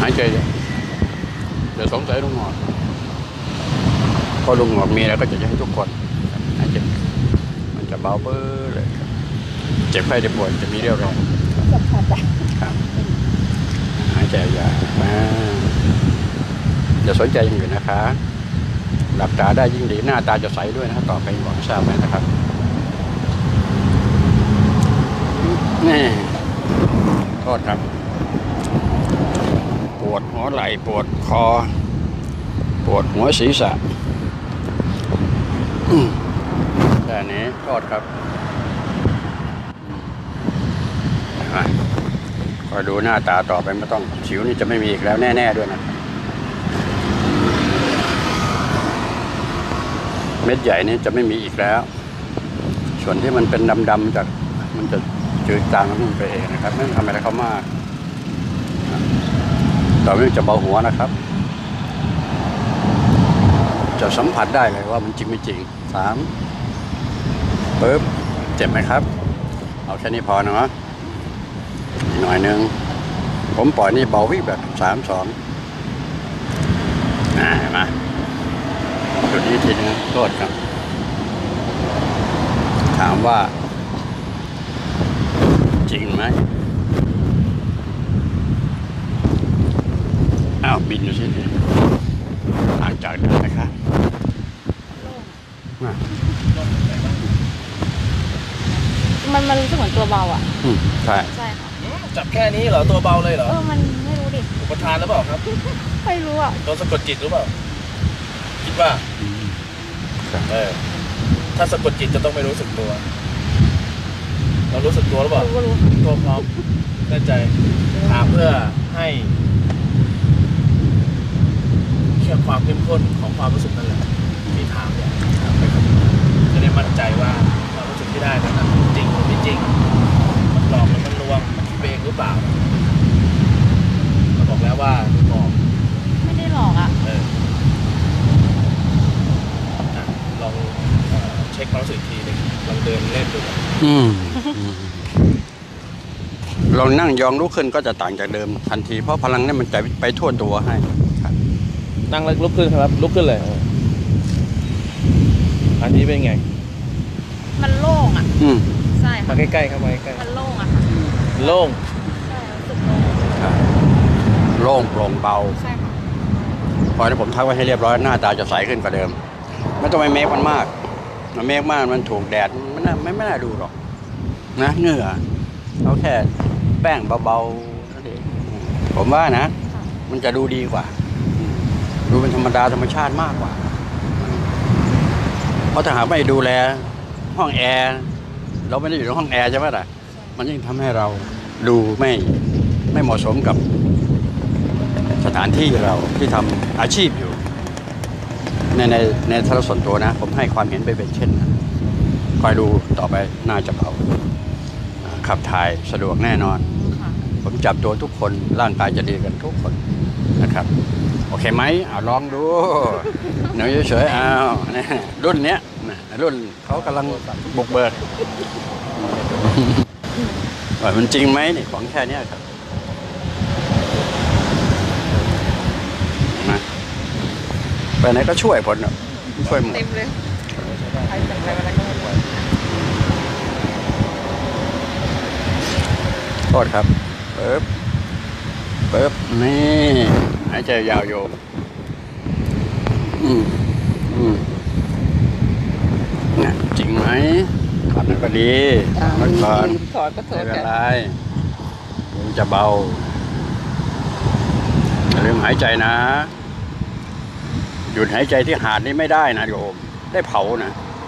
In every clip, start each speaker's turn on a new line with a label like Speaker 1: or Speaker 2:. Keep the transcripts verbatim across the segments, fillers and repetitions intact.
Speaker 1: หายใจเดี๋ยวสงสัยลุงหงอกก็ลุงหงอกมีแล้วก็จะให้ทุกคนหายใจมันจะเบาเบ้อเลยเจ็บไข้ได้ป่วยจะมีเรี่ยวแรงครับหายใจยาวอย่าสนใจอย่างอื่นนะคะหลับตาได้ยิ่งดีหน้าตาจะใสด้วยนะต่อไปหวังทราบไหมนะครับนี่โทษครับปวดหัวไหล่ปวดคอปวดหัวศีรษะแต่นี้โทษครับคอยดูหน้าตาต่อไปไม่ต้องสิวนี่จะไม่มีอีกแล้วแน่ๆด้วยนะเม็ดใหญ่นี่จะไม่มีอีกแล้วส่วนที่มันเป็นดำๆจากมันจะจืดจางมันไปเองนะครับไม่ทำอะไรเขามากต่อไปจะเบาหัวนะครับจะสัมผัสได้เลยว่ามันจริงไม่จริงสามปึ๊บเจ็บไหมครับเอาแค่นี้พอเนาะอีกหน่อยนึงผมปล่อยนี่เบาวิ่งแบบสามสองอ่ามาจุดนี้ทีนึงโทษครับถามว่าจริงไหมอ้าวบินอยู่สิหลังจากนั้นนะครับ
Speaker 2: มันมันรู้สึกเหมือนตัวเบาอ่ะ
Speaker 1: อืมใช่
Speaker 2: ใช่ค่ะ
Speaker 3: จับแค่นี้เหรอตัวเบาเลยเหรอ
Speaker 2: เออมันไม่รู้ดิ
Speaker 3: อุปทานหรือเปล่าครับ
Speaker 2: ไม่รู้อ่ะ
Speaker 3: โดนสะกดจิตหรือเปล่าคิดว่าเออถ้าสะกดจิตจะต้องไม่รู้สึกตัวเรารู้สึกตัวหรือเปล่า
Speaker 2: รู้
Speaker 3: ตัวพร้อมแน่ใจถามเพื่อให้แค่ความเข้มข้นของความรู้สึกนั่นแหละที่ถามเนี่ยจะได้มั่นใจว่าความรู้สึกที่ได้นั้นจริงหรือไม่จริงมันหลอกหรือมันลวงมันคิดเองหรือเปล่าเราบอกแล้วว่าหลอก
Speaker 2: ไม่ได้หลอกอ่ะ
Speaker 3: เออลองเช็คความรู้สึกทีนึงลองเดินเล่นดู
Speaker 1: อืมเรานั่งยองลุกขึ้นก็จะต่างจากเดิมทันทีเพราะพลังนี่มันจะไปทั่วตัวให้
Speaker 3: นั่งแล้วลุกขึ้นครับลุกขึ้นเลยอันนี้เป็นไง
Speaker 2: มันโล่งอ่ะ
Speaker 1: อืม
Speaker 2: ใช่
Speaker 3: มาใกล้ๆครับมาใกล้
Speaker 2: มันโล่งอ่ะค่ะ
Speaker 3: โล่ง
Speaker 2: ใช่รู้สึกโล่ง
Speaker 1: โล่งโปร่งเบา
Speaker 2: ใช่ค่ะ
Speaker 1: พอที่ผมทักไว้ให้เรียบร้อยหน้าตาจะใสขึ้นกว่าเดิมไม่ต้องไปเมคมันมากมันเมคมากมันถูกแดดไม่น่าไม่ไม่น่าดูหรอกนะเหงื่อเอาแค่แป้งเบาๆนั่นเองผมว่านะมันจะดูดีกว่าดูเป็นธรรมดาธรรมชาติมากกว่าเพราะถ้าหากไม่ดูแลห้องแอร์เราไม่ได้อยู่ในห้องแอร์ใช่ไหมล่ะมันยิ่งทำให้เราดูไม่ไม่เหมาะสมกับสถานที่เราที่ทำอาชีพอยู่ในในในทางส่วนตัวนะผมให้ความเห็นไปเป็นเช่นนั้นคอยดูต่อไปน่าจะเบาขับถ่ายสะดวกแน่นอนผมจับตัวทุกคนร่างกายจะดีกันทุกคนนะครับโอเคไหมเอาลองดูหนูเฉยๆเอารุ่นเนี้ยรุ่นเขากำลังบุกเบิกว่ามันจริงไหมนี่ของแค่นี้ครับนะไปไหนก็ช่วยผลช่วยหมด
Speaker 2: เต็มเลยใครแต่งอะไรก็ไม่ไหว
Speaker 1: โทษครับเปิ๊บเปิ๊บนี่หายใจยาวโยมอืมอืมเนี่ยจริงไหมถอดนั่นก็ดีมันก่อน
Speaker 2: ถอดก็ถอด
Speaker 1: ไม่เป็นไรมันจะเบาอย่าลืมหายใจนะหยุดหายใจที่หาดนี่ไม่ได้นะโยมได้เผานะ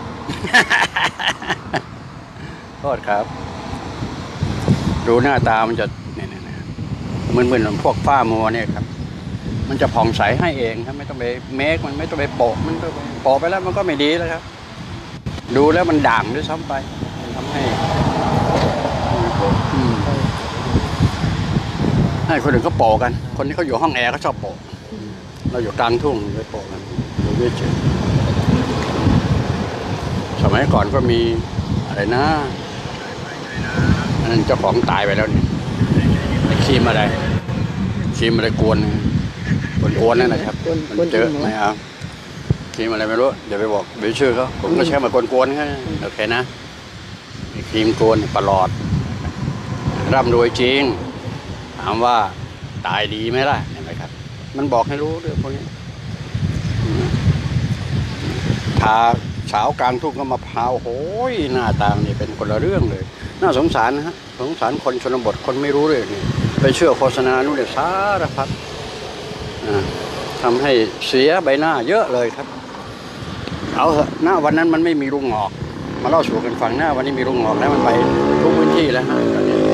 Speaker 1: โทษครับดูหน้าตามันจะเนี่ยเหมือนเหมือนพวกฝ้ามัวเนี่ยครับมันจะผ่องใสให้เองครับไม่ต้องไปเมคมันไม่ต้องไปโปะมันโปะไปแล้วมันก็ไม่ดีแล้วครับดูแล้วมันด่างด้วยซ้ำไปทำให้ให้คนอื่นก็โปะกันคนที่เขาอยู่ห้องแอร์เขาชอบโปะเราอยู่กลางทุ่งไปโปะกันดูเฉยสมัยก่อนก็มีอะไรนะนั่นเจ้าของตายไปแล้วนี่ครีมอะไรครีมอะไรกวนกวนกวนนั่นนะครับ
Speaker 4: กวน
Speaker 1: มันเจอ
Speaker 4: กวนจริงเหรอ
Speaker 1: ไม่เอาครีมอะไรไม่รู้เดี๋ยวไปบอกเดี๋ยวชื่อเขาผมก็ใช้มากวนกวนแค่นั้นโอเคนะมีครีมกวนประหลอดร่ำรวยจริงถามว่าตายดีไหมล่ะเห็นไหมครับ มันบอกให้รู้เรื่องพวกนี้ทาสาวกลางทุ่งก็มาพร้าวโอ้ยหน้าตานี่เป็นคนละเรื่องเลยน่าสงสารนะฮะสงสารคนชนบทคนไม่รู้เลยนี่ไปเชื่อโฆษณานู่นเนี่ยสารพัดทำให้เสียใบหน้าเยอะเลยครับเอาเถอะหน้าวันนั้นมันไม่มีรุงงอกมาเล่าสู่กันฟังหน้าวันนี้มีรุงงอกแล้วมันไปทุกพื้นที่แล้วฮะ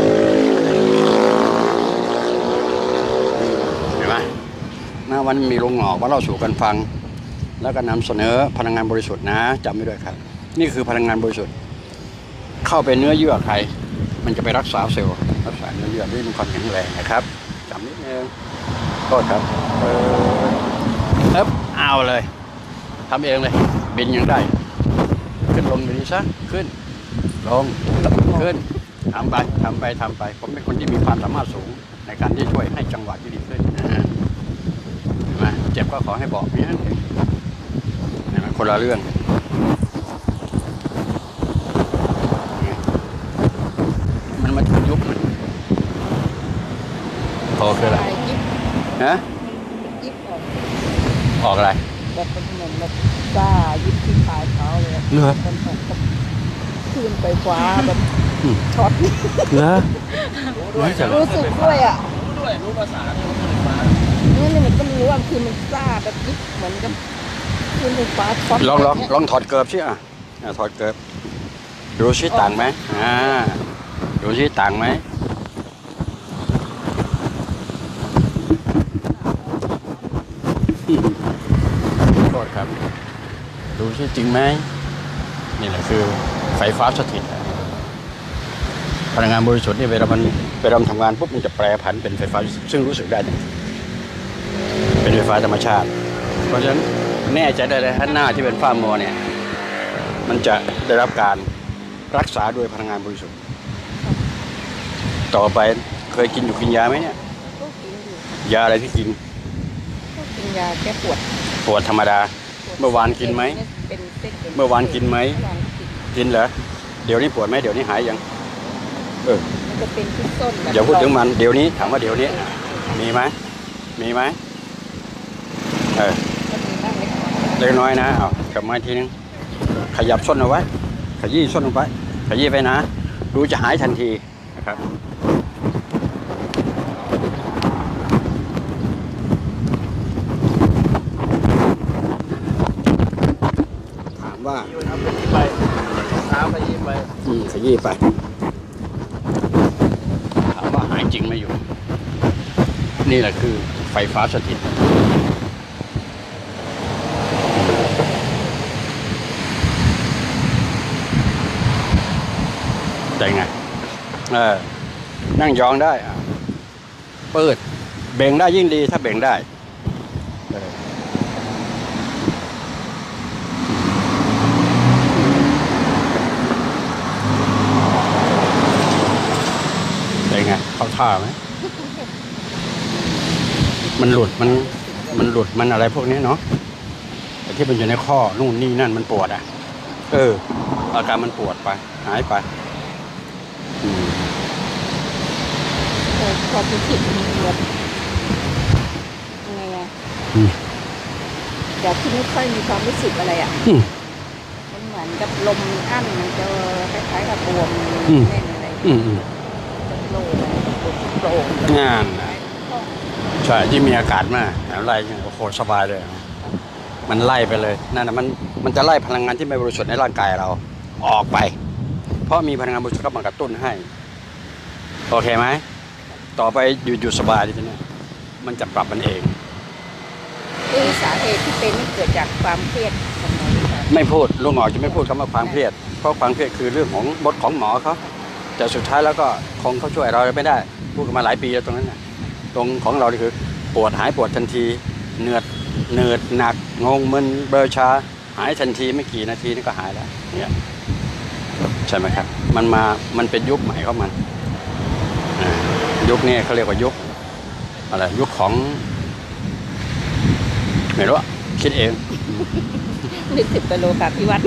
Speaker 1: เห็นไหมหน้าวันมีรุงงอกมาเล่าสู่กันฟังแล้วก็นำเสนอพลังงานบริสุทธิ์นะจำไว้ด้วยครับนี่คือพลังงานบริสุทธิ์เข้าไปเนื้อเยื่อใครมันจะไปรักษาเซลล์รักษาเนื้อเยื่อด้วยความแข็งแรงนะครับจำนิดนึงโทษครับเออเอ๊บเอาเลยทำเองเลยบินยังได้ขึ้นลงอยู่นี่ซะขึ้นลงขึ้นทำไปทำไปทำไปผมเป็นคนที่มีความสามารถสูงในการที่ช่วยให้จังหวะที่ดีขึ้นนะมาเจ็บก็ขอให้บอกนี่นะคนละเรื่องมันมาถึงยุคมันโตคืออะไร
Speaker 4: ยิบ
Speaker 1: ฮะ
Speaker 4: ยิบออก
Speaker 1: ออกอะไร
Speaker 4: แบบเป็นเหมือนแบบจ้ายิบที่ปลายเท้าเลยอะ
Speaker 1: เหรอ
Speaker 4: มันตกกับคลื่นไฟฟ้าแบบ
Speaker 1: อืม
Speaker 4: ช็อต
Speaker 1: เหรอ
Speaker 3: รู้ด้วย
Speaker 1: ไม่ใช่
Speaker 4: รู้สึกด้วยอ่ะ
Speaker 3: รู้ด้วยรู้ภาษาเนี่ยมันไฟฟ้า
Speaker 4: นี่นี่มันก็ไม่รู้ว่าคือมันซ่าแบบยิบเหมือนกับคลื่นไฟฟ้าช็อต
Speaker 1: ลองลอง
Speaker 4: ะไรเย
Speaker 1: ลองถอดเกิบสิอ่ะอ่ะถอดเกิบดูสิต่างไหมอ่าดูสิต่างไหมโทษครับดูสิจริงไหมนี่แหละคือไฟฟ้าสถิตพลังงานบริสุทธิ์นี่เวลามันเวลามันทำงานปุ๊บมันจะแปรผันเป็นไฟฟ้าซึ่งรู้สึกได้ทันทีเป็นไฟฟ้าธรรมชาติ เพราะฉะนั้นแน่ใจได้เลยถ้าหน้าที่เป็นฝ้ามัวเนี่ยมันจะได้รับการรักษาด้วยพลังงานบริสุทธิ์ต่อไปเคยกินอยู่กินยาไหมเนี่ย
Speaker 4: ก็กินอยู่
Speaker 1: ยาอะไรที่กิน
Speaker 4: ก็กินยาแก้ปวด
Speaker 1: ปวดธรรมดา เมื่อวานกินไหม
Speaker 4: เป็นเส้นป็
Speaker 1: เมื่อวานกินไหม
Speaker 4: เมื่อวานกิน
Speaker 1: กินเหรอเดี๋ยวนี้ปวดไหมเดี๋ยวนี้หายยังเออ
Speaker 4: มันจะเป็นที่ส้นแบบ
Speaker 1: อย่าพูดถึงมันเดี๋ยวนี้ถามว่าเดี๋ยวนี้มีไหมมีไหมเออ
Speaker 4: มันมีบ้างเล็กน้อย
Speaker 1: เล็กน้อยนะเอากลับมาอีกทีนึงขยับส้นเอาไว้ขยี้ส้นลงไปขยี้ไปนะดูจะหายทันทีนะครับถามว่า
Speaker 3: อยู่ทำเป็นไปเท้าไปยิ้มไป
Speaker 1: อืมขยี้ไปถามว่าหายจริงไหมอยู่ นี่แหละคือไฟฟ้าสถิตได้ไงเออนั่งยองได้อ่ะเปิดเบ่งได้ยิ่งดีถ้าเบ่งได้เออได้ไงเข้าท่าไหมมันหลุดมันมันหลุดมันอะไรพวกนี้เนาะแต่ที่มันอยู่ในข้อนู่นนี่นั่นมันปวดอ่ะเอออาการมันปวดไปหายไปอืม
Speaker 4: เออความรู้สึกมันแบบยังไงอะ
Speaker 1: อืม
Speaker 4: จากที่ไม่ค่อยมีความรู้สึกอะไรอ่ะ
Speaker 1: อืม
Speaker 4: มันเหมือนกับลมอั้นมันจะคล้ายๆกับบวม
Speaker 1: อืม
Speaker 4: แน่นอะไร
Speaker 1: อืมอืม
Speaker 4: โปร่งโปร่ง
Speaker 1: งานน่ะใช่ที่มีอากาศมากอะไรเงี้ยโอ้โหสบายเลย มันไล่ไปเลยนั่นนะมันมันจะไล่พลังงานที่ไม่บริสุทธิ์ในร่างกายเราออกไป เพราะมีพลังงานบริสุทธิ์เข้ามากระตุ้นให้โอเคไหมต่อไปอยู่อยู่สบายทีนี้มันจะปรับมันเอง
Speaker 4: คือสาเหตุที่เป็นนี่เกิดจากความเครียดของเราหรือเปล่า
Speaker 1: ไม่พูดลุงหมอจะไม่พูดคำว่าความเครียดเพราะความเครียดคือเรื่องของบทของหมอเขาแต่สุดท้ายแล้วก็คงเขาช่วยเราไม่ได้พูดกันมาหลายปีแล้วตรงนั้นนะตรงของเรานี่คือปวดหายปวดทันทีเหนื่อยเหนื่อยหนักงงมึนเบลอชาหายทันทีไม่กี่นาทีนี่ก็หายแล้วเนี่ยใช่ไหมครับมันมามันเป็นยุคใหม่ของมันอ่ายุคนี้เขาเรียกว่ายุคอะไรยุคของไม่รู้อะคิดเอง
Speaker 4: นึกถึงไปโลกาภิวัตน์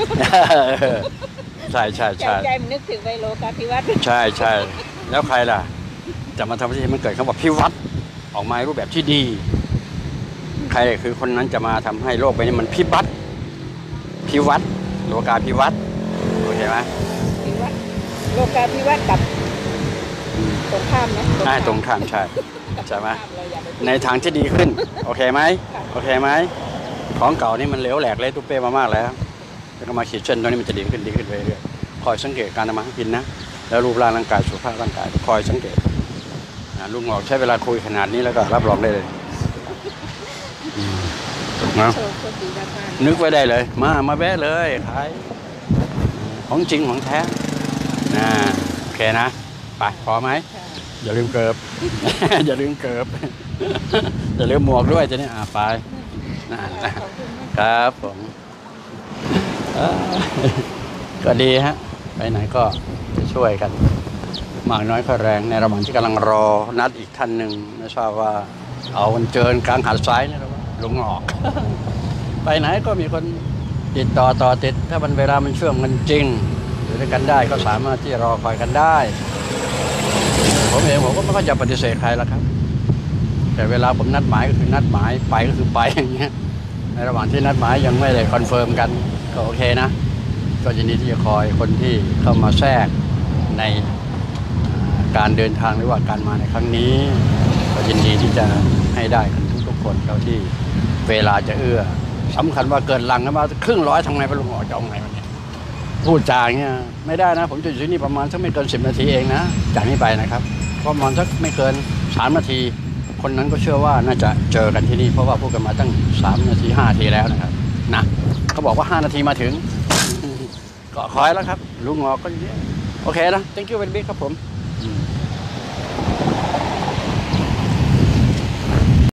Speaker 1: ใช่ใช่
Speaker 4: ใจ
Speaker 1: ใช่
Speaker 4: ใจมันนึกถึงไปโลกาภิวัตน์
Speaker 1: ใช่ใช่แล้วใครล่ะ จะมาทำให้มันเกิดคำว่าพิวัตรออกมาในรูปแบบที่ดี ใครคือคนนั้นจะมาทำให้โลกใบนี้มันพิบัติพิวัตรโลกาพิวัตรโอเคไหม
Speaker 4: ภิวัตน์โลกาภิวัตน์กับตรงข้ามนะ
Speaker 1: ใช่ตรงข้ามใช่ใช่ไหม
Speaker 4: เราอย่าไปพูด
Speaker 1: ในทางที่ดีขึ้น โอเคไหมโอเคไหมของเก่านี่มันเหลวแหลกเละตุ้เป้มามากแล้วแล้วก็มาขีดเส้นตรงนี้มันจะดีขึ้นดีขึ้นเรื่อยๆคอยสังเกตการทำมาหากินนะแล้วรูปร่างร่างกายสุขภาพร่างกายคอยสังเกตอ่าลุงหงอกใช้เวลาคุยขนาดนี้แล้วก็รับรองได้เลยอืมนะ
Speaker 4: โชว์โชคดีมาก
Speaker 1: นึกไว้ได้เลย มา มาแวะเลยขายของจริงของแท้นะโอเคนะ ไปพอไหม
Speaker 4: ๆค่ะ
Speaker 1: อย่าลืมเกิบ อย่าลืมเกิบ อย่าลืมหมวกด้วยจะนี่อ่าไปนะ
Speaker 4: ขอบคุณมาก
Speaker 1: ครับผม เอ้อก็ดีฮะ ไปไหนก็จะช่วยกัน มากน้อยก็แรงในระหว่างที่กำลังรอนัดอีกท่านหนึ่งไม่ทราบว่า เอาวันเจอกลางหาดทรายนี่หรือว่าลุงออก ไปไหนก็มีคนติดต่อต่อติด ถ้ามันเวลามันเชื่อมกันจริงอยู่ด้วยกันได้ก็สามารถที่รอคอยกันได้ ผมเองผมก็ไม่ค่อยจะปฏิเสธใครแล้วครับ แต่เวลาผมนัดหมายก็คือนัดหมายไปก็คือไปอย่างเงี้ยในระหว่างที่นัดหมายยังไม่ได้คอนเฟิร์มกันก็โอเคนะ ก็ยินดีที่จะคอยคนที่เข้ามาแทรกในอ่าการเดินทางหรือว่าการมาในครั้งนี้ก็ยินดีที่จะให้ได้กันทุกๆคนเท่าที่เวลาจะเอื้อสำคัญว่าเกินลังกันมาครึ่งร้อยทำไงไปลุงออกจะเอาไงวันนี้พูดจาอย่างเงี้ยไม่ได้นะ ผมจะอยู่ที่นี่ประมาณสักไม่เกินสิบนาทีเองนะจากนี้ไปนะครับประมาณสักไม่เกินสามนาที คนนั้นก็เชื่อว่าน่าจะเจอกันที่นี่เพราะว่าพูดกันมาตั้งสามนาทีห้านาทีแล้วนะครับนะเขาบอกว่าห้านาทีมาถึง ก็คอยแล้วครับลุงงอกก็อย่างเงี้ยโอเคนะ thank you very much ครับผม